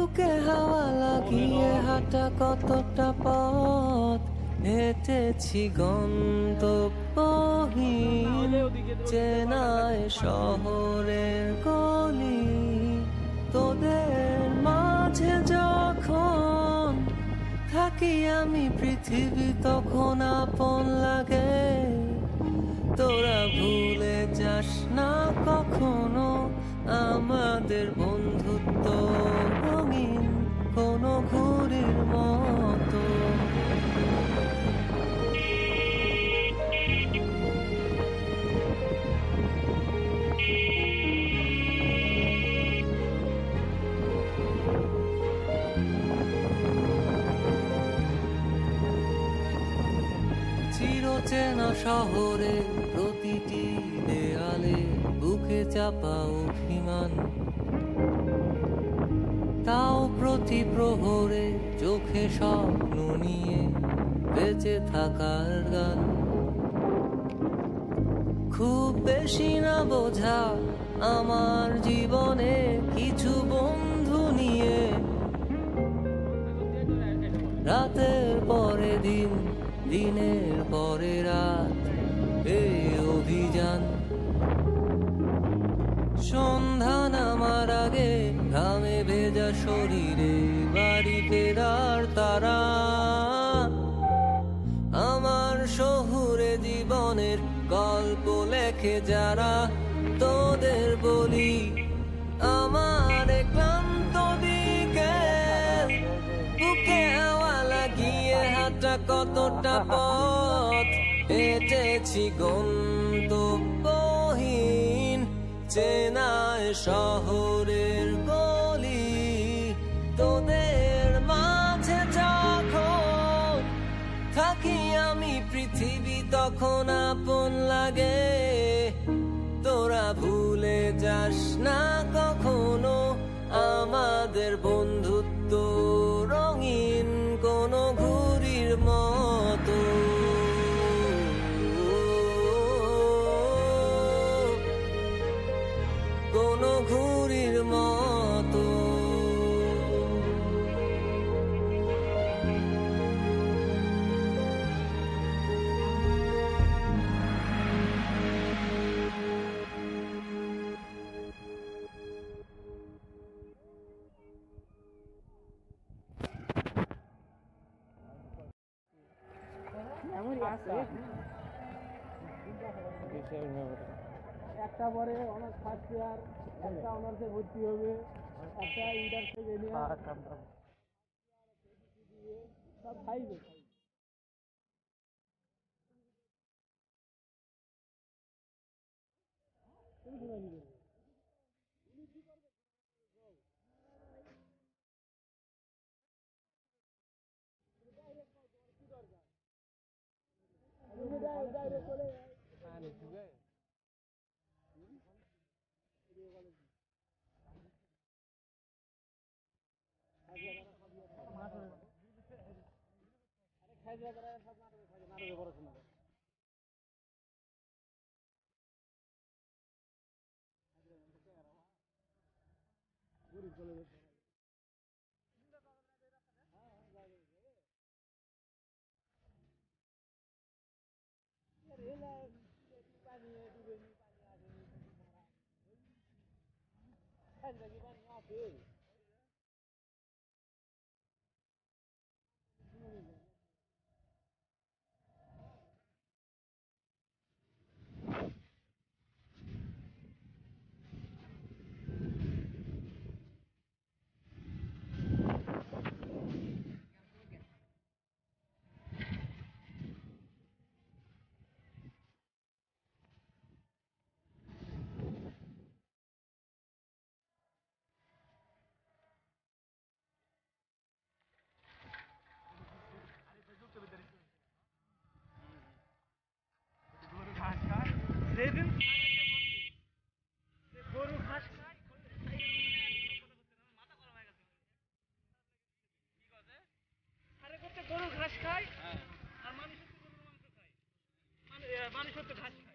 বুকে হাওয়া লাগিয়ে হাঁটা কতটা পথ হেঁটেছি গন্তব্যহীন চেনায় শহরের গলি তোদের মাঝে যখন থাকি আমি পৃথিবী তখন আপন লাগে তোরা ভুলে যাস না কখনো আমাদের বন্ধুত্ব রঙিন কোনো ঘুড়ির মতো চিরচেনা শহরে প্রতিটি দেয়ালে বুকে চাপা অভিমান তাও প্রতি প্রহরে চোখে স্বপ্ন নিয়ে বেঁচে থাকার গান খুব বেশি না বোঝা আমার জীবনে কিছু বন্ধু নিয়ে রাতের পরে দিন দিনের পরে রাত এই অভিযান সন্ধ্যা নামার আগে ঘামে ভেজা শরীরে বাড়ি ফেরার তারা আমার শহুরে জীবনের গল্প লেখে যারা তোদের বলি আমার ক্লান্ত দিকে বুকে হাওয়া লাগিয়ে হাঁটা কতটা পথ হেঁটেছি গন্তব্যহীন চেনায় শহরের গলি তোদের মাঝে যখন থাকি আমি পৃথিবী তখন আপন লাগে তোরা ভুলে যাস না কখনো আমাদের বন্ধুত্ব রঙিন কোনো ঘুড়ির মতো কোনো ঘুড়ির মতো একটা পরে অনার্স ফার্স্ট ইয়ার একটা অনার্সে ভর্তি হবে একটা ইন্টার সেকেন্ড ইয়ার সব খাইবে গরু ঘাস খায় আর মানুষ মানুষ হচ্ছে ঘাস খায়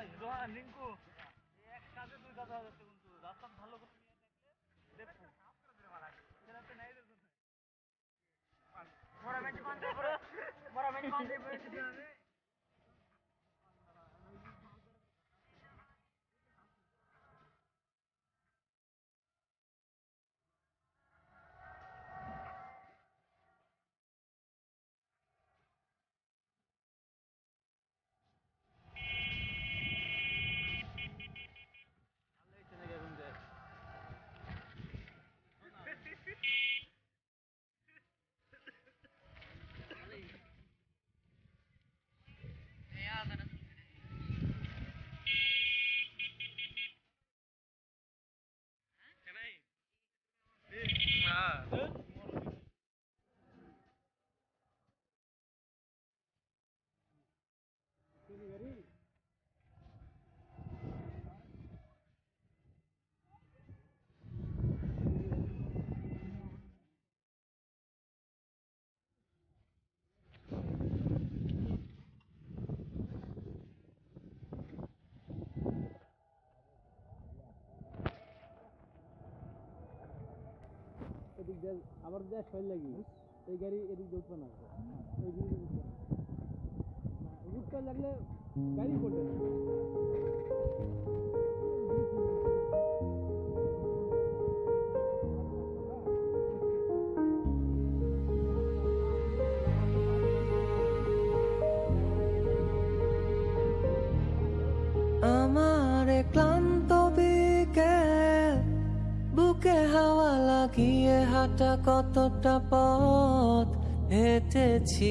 এদিক দিয়ে আবার দেশ ফেল লাগি এই গাড়ি এদিক দিয়ে উঠবে না ওই দিকে উঠবে না উঠতে লাগলে গাড়ি পড়বে না আমার ক্লান্ত বিকেল বুকে হাওয়া লাগিয়ে হাঁটা কতটা পথ হেঁটেছি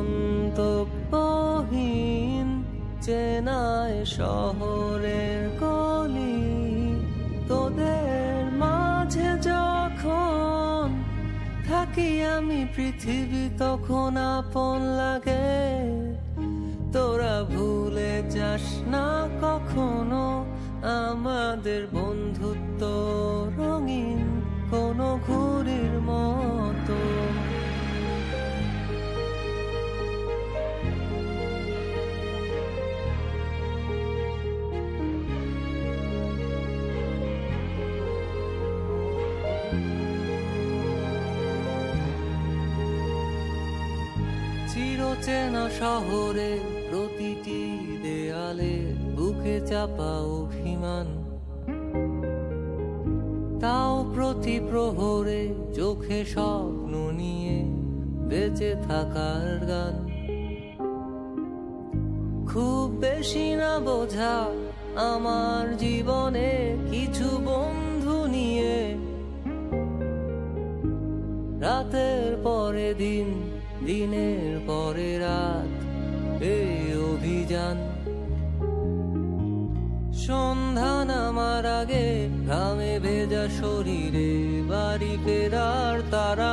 গন্তব্যহীন চেনায় শহরের গলি তোদের মাঝে যখন থাকি আমি পৃথিবী তখন আপন লাগে তোরা ভুলে যাস না কখনো আমাদের বন্ধুত্ব রঙিন কোনো ঘুড়ির মতো চিরচেনা শহরে প্রতিটি দেয়ালে বুকে চাপা অভিমান তাও প্রতি প্রহরে চোখে স্বপ্ন নিয়ে বেঁচে থাকার গান খুব বেশি না বোঝা আমার জীবনে কিছু বন্ধু নিয়ে রাতের পরে দিন দিনের পরে রাত এই অভিযান সন্ধ্যা নামার আগে ঘামে ভেজা শরীরে বাড়ি ফেরার তারা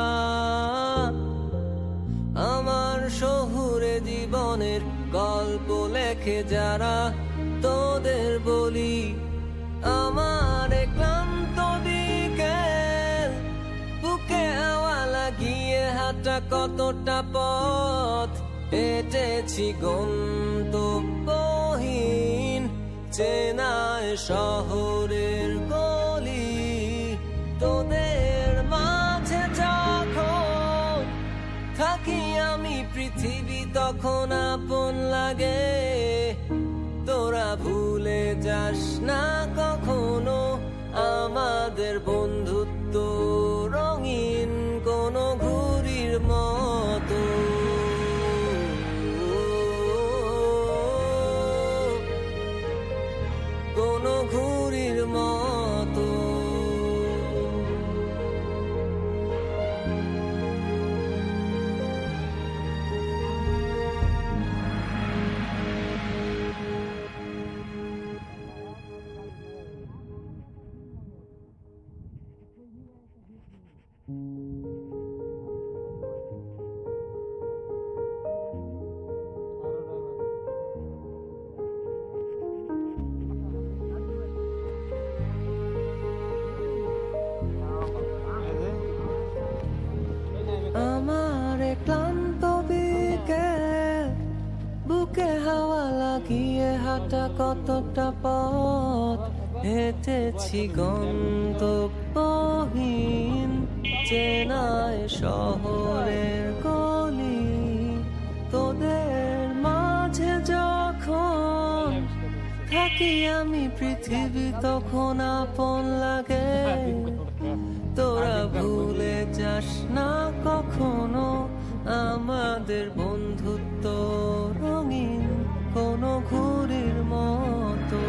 আমার শহুরে জীবনের গল্প লেখে যারা তোদের বলি আমার ক্লান্ত বিকেল বুকে হাওয়া লাগিয়ে হাঁটা কতটা পথ হেঁটেছি গন্তব্যহীন চেনায় শহরের গলি তোদের মাঝে যখন থাকি আমি পৃথিবী তখন আপন লাগে তোরা ভুলে যাস না কখনো আমাদের বন্ধুত্ব রঙিন কোনো ঘুড়ির মতো কোনো ঘুড়ির মতো লাগিয়ে হাঁটা কতটা পথ হেঁটেছি গন্তব্যহীন চেনায় শহরের গলি তোদের মাঝে যখন থাকি আমি পৃথিবী তখন আপন লাগে তোরা ভুলে যাস না কখনো আমাদের বন্ধুত্ব রঙিন কোনো ঘুড়ির মতো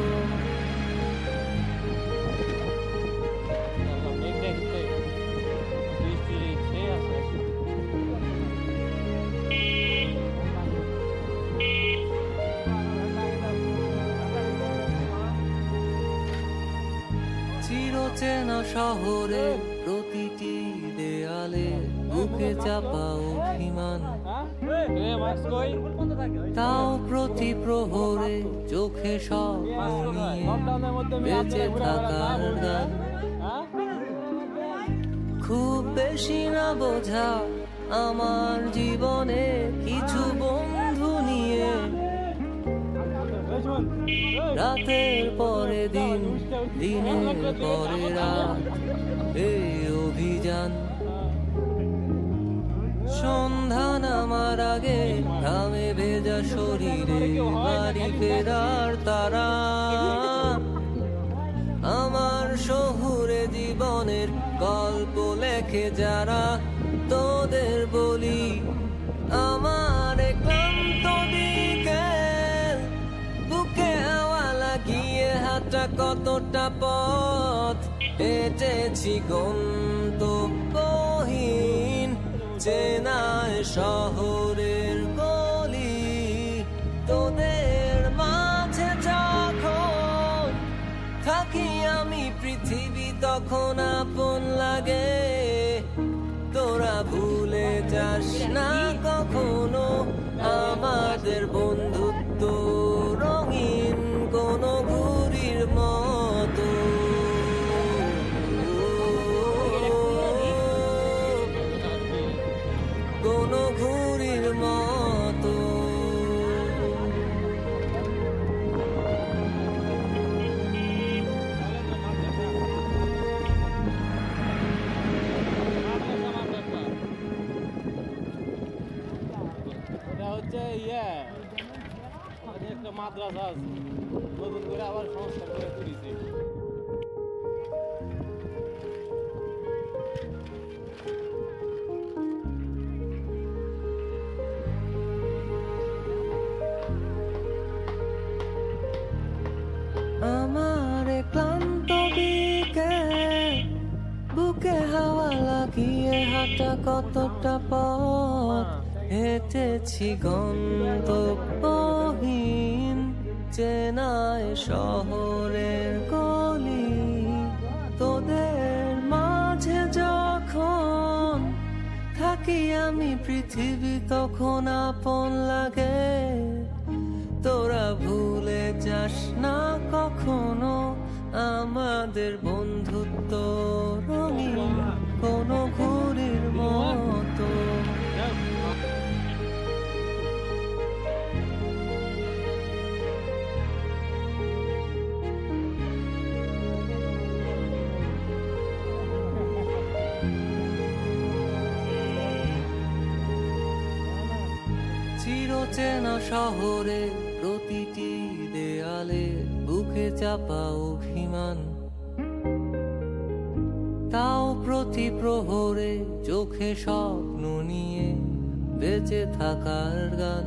চিরচেনা শহরে প্রতিটি দেয়ালে বুকে চাপা অভিমান তাও প্রতি প্রহরে চোখে সব বেঁচে থাকার গান খুব বেশি না বোঝা আমার জীবনে কিছু বন্ধু নিয়ে রাতের পরে দিন দিনের পরে রাত এই অভিযান সন্ধ্যা নামার আগে ঘামে ভেজা শরীরে বাড়ি ফেরার তারা আমার শহুরে জীবনের গল্প লেখে যারা তোদের বলি আমার ক্লান্ত বিকেল বুকে হাওয়া লাগিয়ে হাঁটা কতটা পথ হেঁটেছি গন্তব্যহীন চেনায় শহরের গলি তোদের মাঝে যখন থাকি আমি পৃথিবী তখন আপন লাগে তোরা ভুলে যাস না কখনো আমাদের বন্ধুত্ব রঙিন কোনো ঘুড়ির মতো কোনো ঘুড়ির মতো হচ্ছে একটা মাদ্রাসা আছে নতুন করে আবার সংস্কার করে তুলেছে আমার ক্লান্ত বিকেল বুকে হাওয়া লাগিয়ে হাঁটা কতটা পথ হেঁটেছি গন্তব্যহীন চেনায় শহরের গলি তোদের মাঝে যখন থাকি আমি পৃথিবী তখন আপন লাগে তোরা ভুলে যাস না কখনো আমাদের বন্ধুত্ব রঙিন কোনো ঘুড়ির মতো চিরচেনা শহরে প্রতিটি দেয়ালে বুকে চাপা অভিমান তাও প্রতি প্রহরে চোখে স্বপ্ন নিয়ে বেঁচে থাকার গান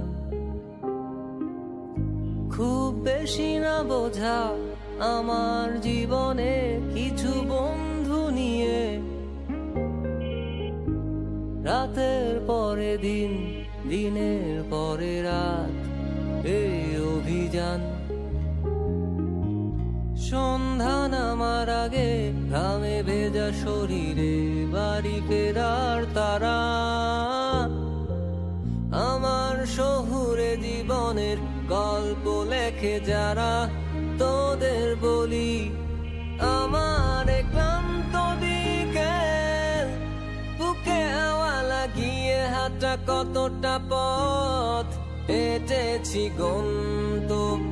খুব বেশি না বোঝা আমার জীবনে কিছু বন্ধু নিয়ে রাতের পরে দিন দিনের পরে রাত এই অভিযান সন্ধ্যা নামার আগে ঘামে ভেজা শরীরে বাড়ি ফেরার তারা আমার শহুরে জীবনের গল্প লেখে যারা তোদের বলি আমার ক্লান্ত বিকেল বুকে হাওয়া লাগিয়ে হাঁটা কতটা পথ হেঁটেছি গন্তব্য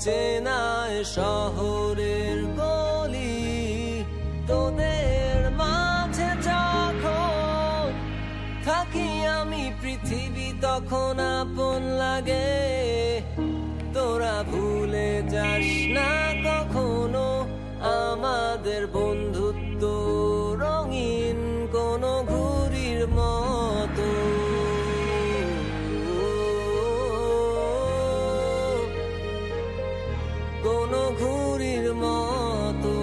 চেনায় শহরের গলি তোদের মাঝে যখন থাকি আমি পৃথিবী তখন আপন লাগে তোরা ভুলে যাস না কখনো আমাদের বন্ধুত্ব রঙিন কোনো ঘুড়ির মতো কোনো ঘুড়ির মতো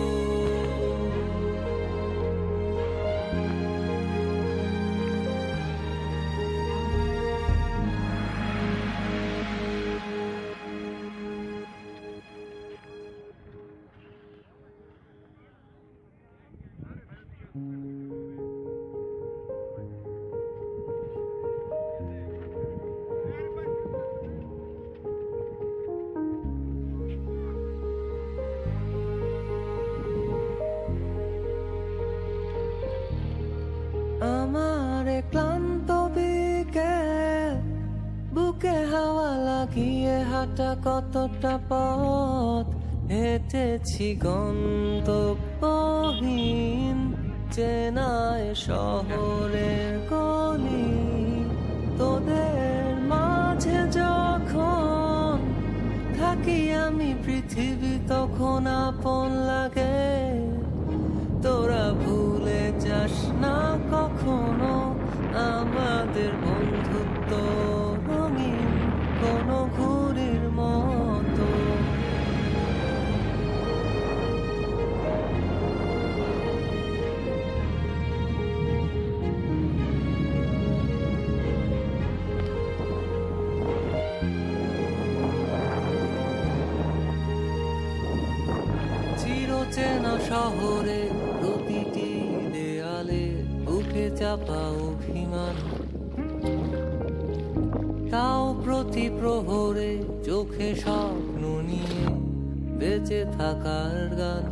আমার ক্লান্ত বিকেল বুকে হাওয়া লাগিয়ে হাঁটা কতটা পথ হেঁটেছি গন্তব্যহীন চেনায় শহরের গলি তোদের মাঝে যখন থাকি আমি পৃথিবী তখন আপন লাগে তোরা ভুলে যাস না কখনো আমাদের বন্ধুত্ব রঙিন কোনো ঘুড়ির মতো চিরচেনা শহরে প্রতিটি দেয়ালে বুকে চাপা অভিমান তাও প্রতি প্রহরে চোখে স্বপ্ন নিয়ে বেঁচে থাকার গান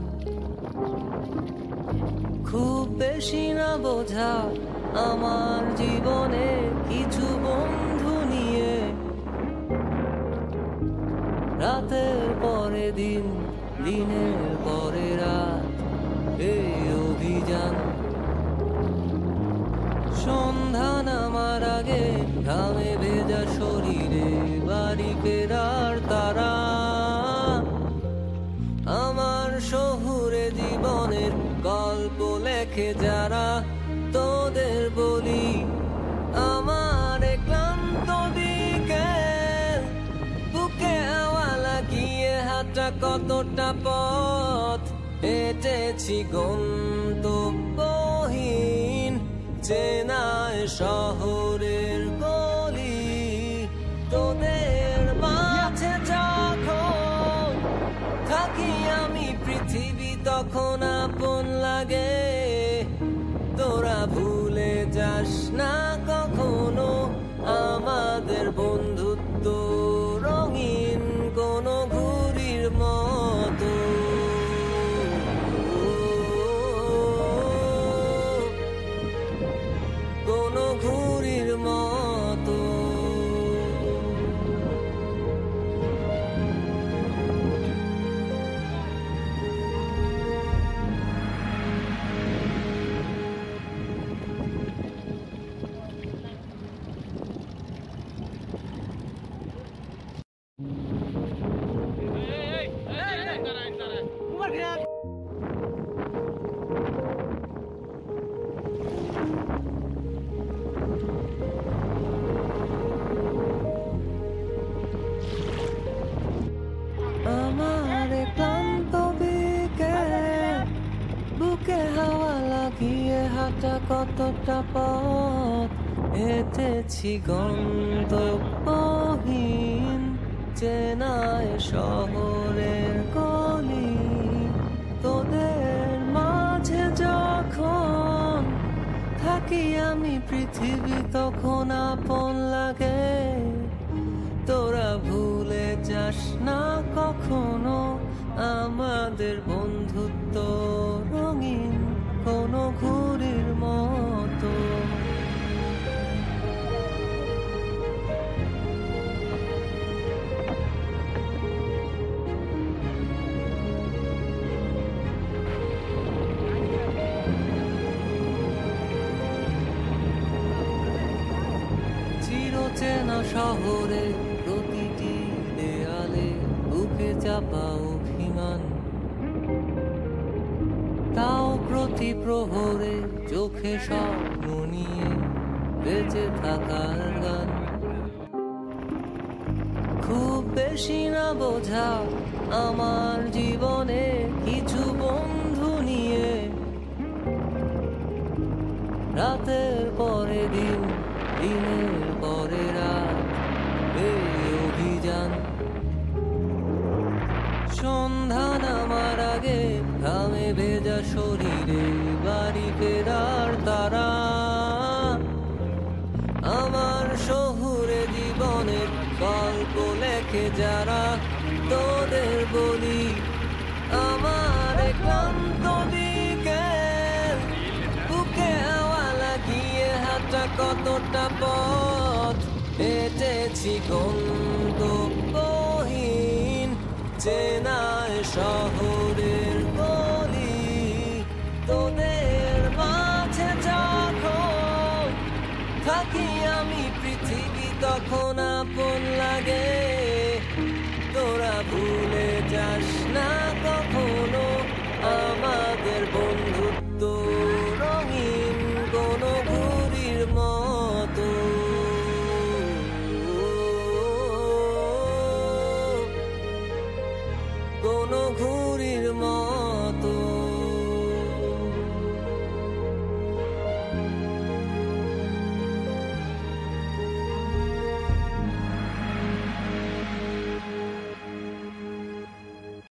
খুব বেশি না বোঝা আমার জীবনে কিছু বন্ধু নিয়ে রাতের পরে দিন দিনের পরে রাত এই অভিযান সন্ধ্যা নামার আগে ঘামে ভেজা শরীরে বাড়ি ফেরার তারা আমার শহুরে জীবনের গল্প লেখে যারা তোদের বলি আমার ক্লান্ত বিকেল বুকে হাওয়া লাগিয়ে হাঁটা কতটা পথ হেঁটেছি গন্তব্যহীন চেনায় শহরের গলি তোদের মাঝে যখন থাকি আমি পৃথিবী তখন আপন লাগে তোরা ভুলে যাস না কখনো আমাদের বন্ধুত্ব রঙিন কোনো ঘুড়ির মতো কোনো ঘুড়ির মতো আমার ক্লান্ত বিকেল বুকে হাওয়া লাগিয়ে হাঁটা কতটা পথ হেঁটেছি গন্তব্যহীন চেনায় শহরের গলি তোদের মাঝে যখন থাকি আমি পৃথিবী তখন আপন লাগে তোরা ভুলে যাস না কখনো আমাদের বন্ধুত্ব রঙিন কোনো ঘুড়ির মতো শহরে প্রতিটি দেয়ালে বুকে চাপা অভিমান, তাও প্রতি প্রহরে চোখে স্বপ্ন নিয়ে বেঁচে থাকার গান। খুব বেশি না বোঝা আমার জীবনে কিছু বন্ধু নিয়ে, রাতের পরে দিন, দিনের পরে রাত, এই অভিযান। সন্ধ্যা নামার আগে ঘামে ভেজা শরীরে বাড়ি ফেরার তারা, আমার শহুরে জীবনের গল্প লেখে যারা, তোদের বলি আমার ক্লান্ত বিকেল, বুকে হাওয়া লাগিয়ে হাঁটা কতটা পথ হেঁটেছি গন্তব্যহীন চেনায় শহরের গলি। তোদের মাঝে যখন থাকি আমি পৃথিবী তখন আপন লাগে, তোরা ভুলে যাস না